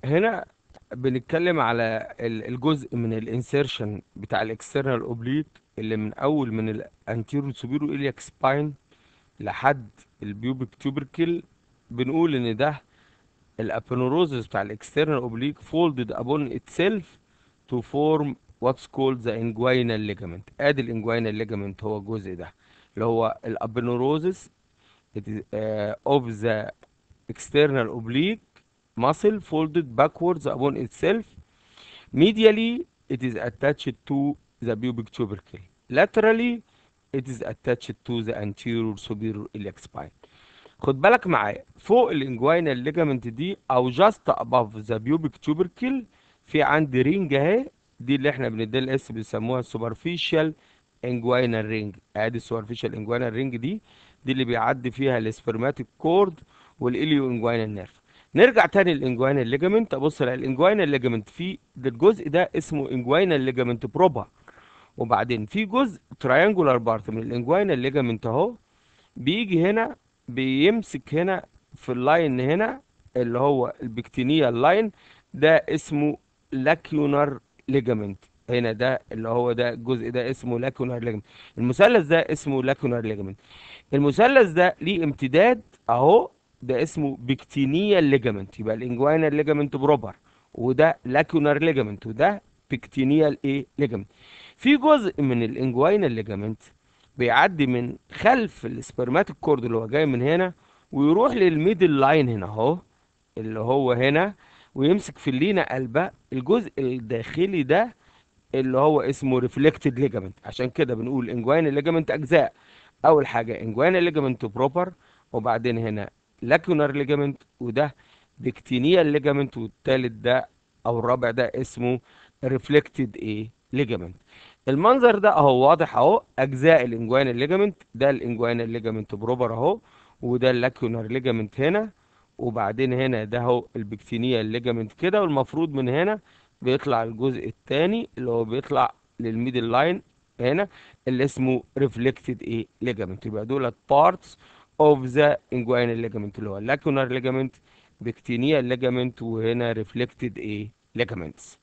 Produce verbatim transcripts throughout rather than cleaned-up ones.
هنا بنتكلم على ال- الجزء من الانسيرشن بتاع الاكسترنال اوبليك اللي من اول من الانتيرو سوبيرو الياك سباين لحد البيوبك تيوبركل. بنقول ان ده الابنوروزس بتاع الاكسترنال اوبليك folded upon itself to form what's called the inguinal ligament. ادي الانجوينال ليجامنت هو الجزء ده اللي هو الابنوروزس of the external oblique muscle folded backwards upon itself. Medially, it is attached to the pubic tubercle. Laterally, it is attached to the anterior superior iliac spine. خد بالك معايا فوق الانجوينال ليجامنت دي او جاست اباف ذا بيوبك تيوبركل في عندي رينج اهي. دي اللي احنا بنديها الاسم بيسموها سوبرفيشال انجوينال رينج. ادي السوبرفيشال انجوينال رينج دي دي اللي بيعدي فيها السبرماتيك كورد والاليو انجوينال نيرف. نرجع تاني للانجوينال ليجامنت. ابص على الانجوينال ليجامنت في ده الجزء ده اسمه انجوينال ليجامنت بروبر. وبعدين في جزء تراينجولار بارت من الانجوينال ليجامنت اهو بيجي هنا بيمسك هنا في اللاين هنا اللي هو البكتينيال لاين. ده اسمه لاكيونار ليجامنت. هنا ده اللي هو ده الجزء ده اسمه لاكيونار ليجامنت. المثلث ده اسمه لاكيونار ليجامنت. المثلث ده ليه امتداد اهو. ده اسمه بكتينيال ليجامنت. يبقى الانجوينال ليجامنت بروبر وده لاكيونار ليجامنت وده بكتينيال ايه ليجامنت. في جزء من الانجوينال ليجامنت بيعدي من خلف السبرماتيك كورد اللي هو جاي من هنا ويروح للميدل لاين هنا اهو اللي هو هنا ويمسك في اللينا قلبه. الجزء الداخلي ده اللي هو اسمه ريفلكتد ليجامنت. عشان كده بنقول انجوينال ليجامنت اجزاء. اول حاجه انجوينال ليجامنت بروبر وبعدين هنا لاكونار ليجامنت وده بكتينيال ليجامنت والتالت ده او الرابع ده اسمه ريفلكتد ايه ليجامنت. المنظر ده اهو واضح اهو اجزاء الانجوينال ليجامنت. ده الانجوينال ليجامنت بروبر اهو وده اللاكونار ليجامنت هنا وبعدين هنا ده اهو البكتينيال ليجامنت كده. والمفروض من هنا بيطلع الجزء الثاني اللي هو بيطلع للميدل لاين هنا اللي اسمه reflected ايه ligament. يبقى دولت parts of the inguinal ligament اللي هو lacunar ligament pectineal ligament وهنا reflected ايه ligaments.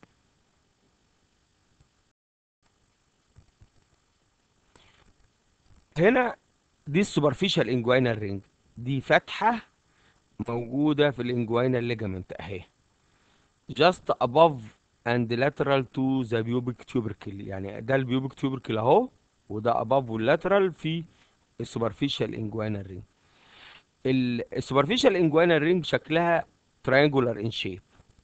هنا دي السوبرفيشال انجوينال رينج. دي فتحة موجودة في الانجوينال ليجامنت اهي just above and lateral to the pubic tubercle. يعني ده البيوبك tubercle اهو وده above واللاترال في السوبرفيشال انجوينال رينج. السوبرفيشال انجوينال رينج شكلها تراينجولار ان شيب.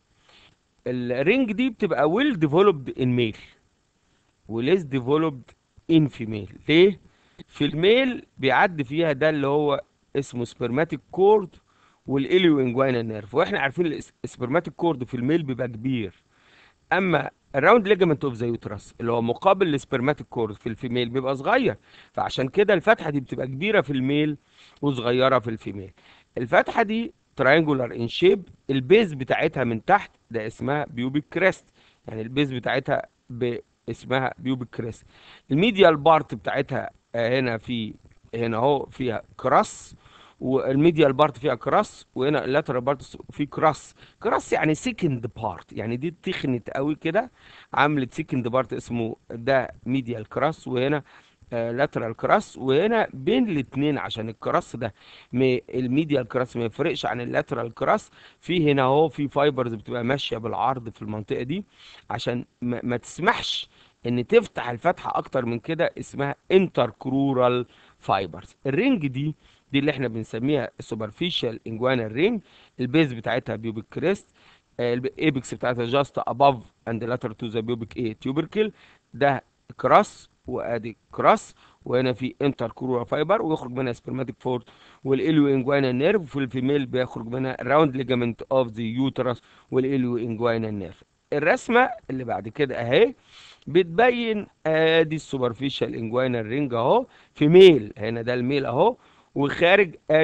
الرينج دي بتبقى ويل ديفلوبد ان ميل وليس ديفلوبد ان فيميل. ليه؟ في الميل بيعدي فيها ده اللي هو اسمه سبرماتيك كورد والاليو انجوينال نيرف. واحنا عارفين السبرماتيك كورد في الميل بيبقى كبير. اما الراوند ليجامنت اوف ذا يوترس اللي هو مقابل للسبرماتيك كورد في الفيميل بيبقى صغير. فعشان كده الفتحه دي بتبقى كبيره في الميل وصغيره في الفيميل. الفتحه دي تراينجولار ان شيب. البيز بتاعتها من تحت ده اسمها بيوبيك كريست. يعني البيز بتاعتها ب- اسمها بيوبيك كريست. الميديال بارت بتاعتها آه، هنا في هنا اهو فيها كراس. والميديال بارت فيها كراس وهنا اللاترال بارت فيه كراس. كراس يعني سيكند بارت. يعني دي تخنت قوي كده عملت سيكند بارت اسمه ده ميديال كراس وهنا لاترال كراس. وهنا بين الاثنين عشان الكراس ده م- الميديال كراس ما يفرقش عن اللاترال كراس. في هنا اهو في فايبرز بتبقى ماشيه بالعرض في المنطقه دي عشان ما, ما تسمحش ان تفتح الفتحه اكتر من كده. اسمها انتر كرورال فايبرز. الرينج دي دي اللي احنا بنسميها السوبرفيشال انجوانال رينج. البيز بتاعتها بيوبيك كريست. الايبكس بتاعتها جاست اباف اند لاتر تو ذا بيوبيك ايه تيوبركل. ده كراس وادي كراس وهنا في انتر كورورا فايبر ويخرج منها سبرماتيك فورد والاليو انجوانا نيرف. وفي الفيميل بيخرج منها راوند ليجامنت اوف ذا يوترس والاليو انجوانا نيرف. الرسمه اللي بعد كده اهي بتبين ادي السوبرفيشال انجوينال رينج اهو في ميل. هنا ده الميل اهو وخارج ادي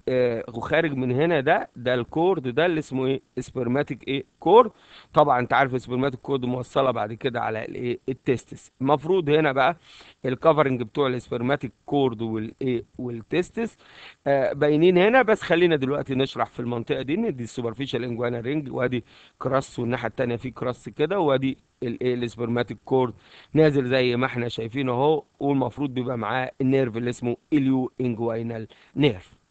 آه وخارج من هنا، ده ده الكورد ده اللي اسمه ايه؟ سبرماتيك ايه كورد. طبعا انت عارف سبرماتيك كورد موصله بعد كده على الايه؟ التستس. المفروض هنا بقى الكفرنج بتوع السبرماتيك كورد والايه والتستس آه باينين هنا. بس خلينا دلوقتي نشرح في المنطقه دي ان دي السوبرفيشال انجوانا رينج، وادي كراس، والناحيه التانيه في كراس كده، وادي الايه؟ السبرماتيك كورد نازل زي ما احنا شايفين اهو. والمفروض بيبقى معاه النيرف اللي اسمه اليو انجوينال نيرف.